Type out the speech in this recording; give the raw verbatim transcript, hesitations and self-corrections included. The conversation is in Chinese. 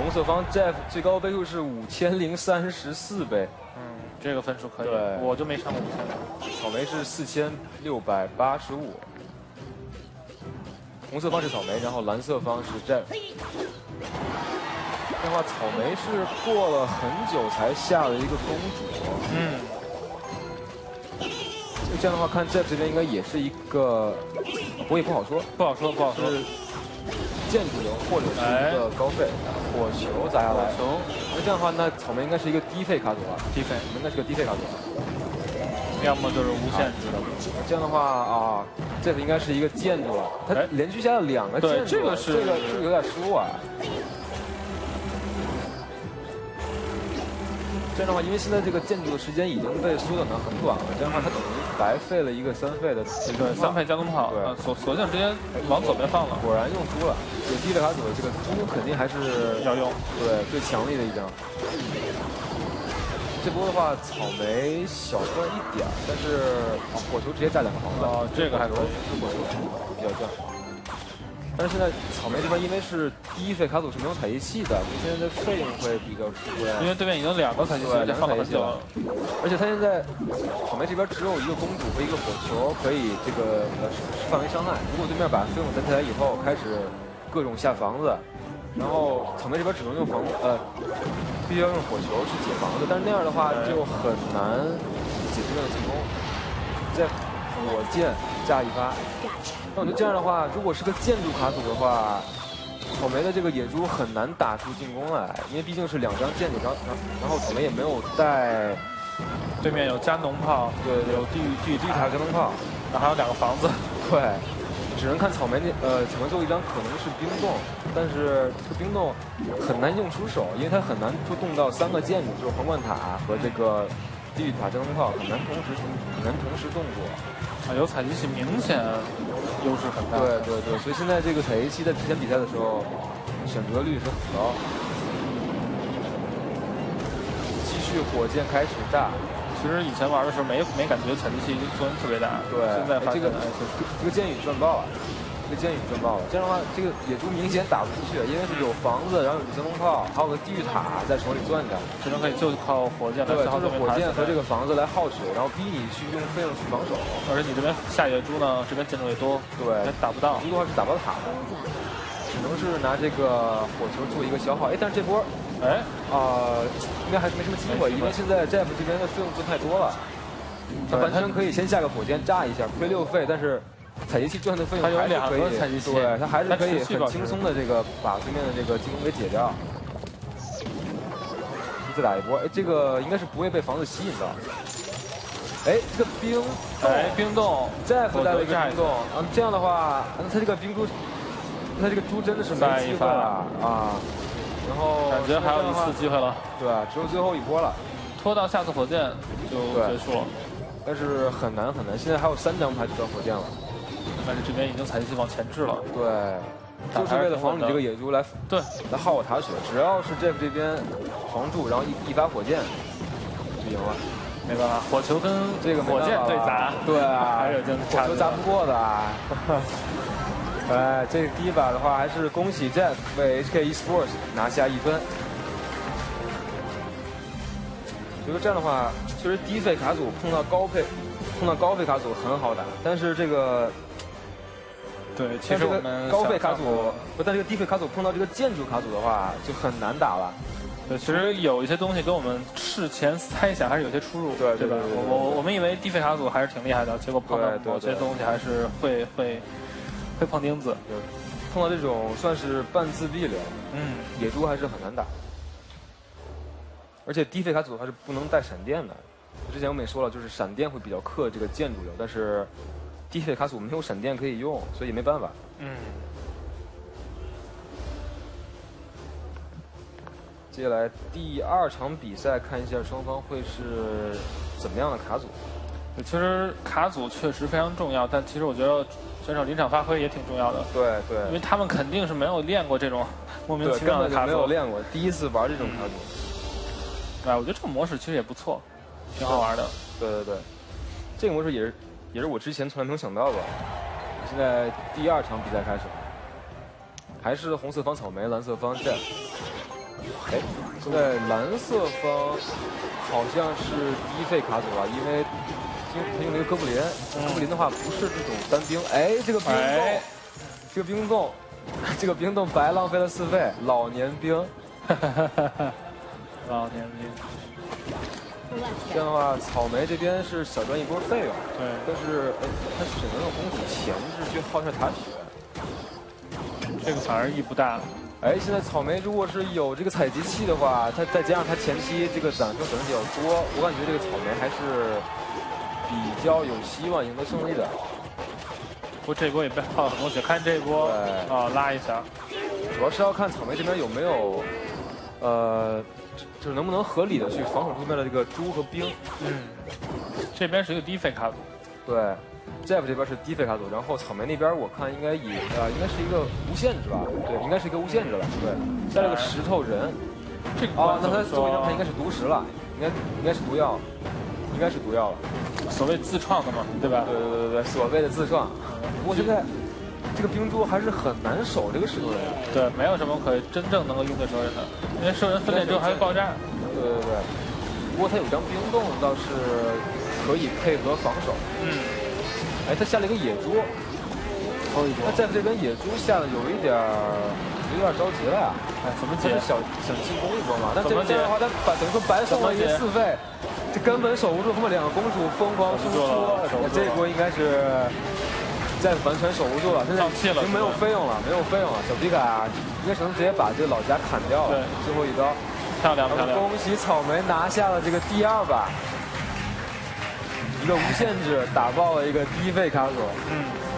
红色方 Jeff 最高倍数是五千零三十四倍。 嗯，这个分数可以， 对我就没上过五千零。 草莓是四千六百八十五。红色方是草莓，然后蓝色方是 Jeff。这样的话，草莓是过了很久才下了一个公主。 嗯。 这样的话，看 Jeff 这边应该也是一个，我也不好说， 不好说，不好说。 是建筑流或者是一个高费，火球砸下来。 火球。 那这样的话，那草莓应该是一个低费卡组啊。 低费， 应该是个低费卡组。 要么就是无限制的。 这样的话啊，这个应该是一个建筑了。它连续下了两个建筑， 对，这个是这个这个有点失误啊。这样的话，因为现在这个建筑的时间已经被缩短的很短了，这样的话它等于白费了一个三费的对三费加农炮，对，索索性直接往左边放了。 果然用猪了，有低费卡组，这个猪肯定还是要用， 对最强力的一张。这波的话，草莓小赚一点，但是啊，火球直接炸两个房子。 哦，这个还可以， 是火球比较赚。但是现在草莓这边因为是第一费卡组是没有采集器的，所以现在的费用会比较吃亏。 因为对面已经两个采集器，而且放了很久了。 而且他现在草莓这边只有一个公主和一个火球可以这个呃范围伤害。如果对面把费用再起来以后，开始各种下房子。然后草莓这边只能用房呃，必须要用火球去解房子，但是那样的话就很难解对面的进攻。在火箭加一发，那我觉得这样的话，如果是个建筑卡组的话，草莓的这个野猪很难打出进攻来，因为毕竟是两张建筑，然后然后草莓也没有带， 对面有加农炮， 对，有地狱地狱地塔加农炮， 然后还有两个房子， 对。只能看草莓那呃，草莓最后一张可能是冰冻，但是这个冰冻很难用出手，因为它很难出动到三个建筑，就是皇冠塔和这个地狱塔加农炮，很难同时很难同时动作。 啊，有采集器明显优势很大。 对对对，所以现在这个采集器在之前比赛的时候选择率是很高。继续火箭开始炸。 其实以前玩的时候没没感觉采集器作用特别大， 对， 现在发现这个这个箭雨赚爆了，这个箭雨赚爆了。这样的话，这个野猪明显打不出去，因为是有房子，然后有加农炮，还有个地狱塔在手里攥着， 这边可以就靠火箭来对， 消耗就是火箭和这个房子来耗血，然后逼你去用费用去防守。 而且你这边下野猪呢，这边建筑也多， 对， 打不到。 猪的话是打不到塔的，只能是拿这个火球做一个消耗。哎，但是这波。哎，啊、呃，应该还是没什么机会，因为现在 Jeff 这边的费用赚太多了，他完全可以先下个火箭炸一下，亏六费，但是采集器赚的费用还是可以， 采集器对，他还是可以很轻松的这个把对面的这个进攻给解掉。再打一波，哎，这个应该是不会被房子吸引到。哎，这个冰， 哎，冰冻 ，Jeff 带了一个冰冻，嗯，这样的话，那他这个冰猪，他这个猪真的是没机会了啊。然后感觉还有一次机会了， 对吧？只有最后一波了， 拖到下次火箭就结束了。 但是很难很难，现在还有三张牌就到火箭了， 但是这边已经采集器往前置了。 对，就是为了防止这个野猪来对来耗我塔血。只要是 Jeff 这边防住，然后一一发火箭就赢了。 没办法，火球跟这个火箭对砸， 对啊， 还是真火球砸不过的。哎，这第一把的话，还是恭喜 Jeff 为 H K Esports 拿下一分。所以说这样的话，其实低费卡组碰到高费，碰到高费卡组很好打，但是这个， 对，其实我们高费卡组，不，但这个低费卡组碰到这个建筑卡组的话，就很难打了。 对，其实有一些东西跟我们事前猜想还是有些出入， 对对吧？我我我们以为低费卡组还是挺厉害的，结果碰到某些东西还是会会。会碰钉子， 碰到这种算是半自闭流， 嗯， 野猪还是很难打。而且低费卡组它是不能带闪电的，之前我们也说了，就是闪电会比较克这个建筑流，但是低费卡组没有闪电可以用，所以也没办法。 嗯。 接下来第二场比赛，看一下双方会是怎么样的卡组。 其实卡组确实非常重要，但其实我觉得选手临场发挥也挺重要的。 对对， 因为他们肯定是没有练过这种莫名其妙的卡组， 没有练过，第一次玩这种卡组。 哎、嗯，我觉得这种模式其实也不错，挺好玩的。 对对对，这个模式也是也是我之前从来没有想到的。现在第二场比赛开始，还是红色方草莓，蓝色方 Jeff。 哎，现在蓝色方好像是低费卡组了，因为因为他用了一个哥布林， 嗯、 哥布林的话不是这种单兵。哎，这个冰冻，哎、这个冰冻，这个冰冻白浪费了四费，老年兵。 老年兵。 这样的话，草莓这边是小赚一波费用。 对， 但是哎，他选择用公主前置去耗一下塔血， 这个反而意不大。 哎，现在草莓如果是有这个采集器的话，它再加上它前期这个攒分可能比较多，我感觉这个草莓还是比较有希望赢得胜利的。 不过这一波也被耗了很多血，看这一波啊、哦、拉一下， 主要是要看草莓这边有没有呃。就是能不能合理的去防守对面的这个猪和兵。 嗯，这边是一个低费卡组。 对 ，Jeff 这边是低费卡组，然后草莓那边我看应该也啊、呃，应该是一个无限制吧？对，应该是一个无限制了。对，加了个石头人。 这个啊，那他最后一张牌应该是毒石了，应该应该是毒药，应该是毒药了。 所谓自创的嘛，对吧？ 对对对对对，所谓的自创。不过现在。这个冰珠还是很难守这个石头人， 对，没有什么可以真正能够用对石头人的，因为石头人分裂之后还会爆炸。 对对对，不过他有张冰冻倒是可以配合防守。 嗯， 哎，他下了一个野猪， 抽一波。 那在这边野猪下的有一点有点着急了呀。 哎，怎么解？ 想想进攻一波嘛？那这这样的话，他把等于说白送了一个四费，这根本守不住他们两个公主疯狂输出。这一波应该是。再完全守不住了，现在已经没有费用了，没有费用了。小皮卡应该只能直接把这个老家砍掉了。 对， 最后一刀， 漂亮漂亮！ 恭喜草莓拿下了这个第二把，一个无限制打爆了一个低费卡组。 嗯。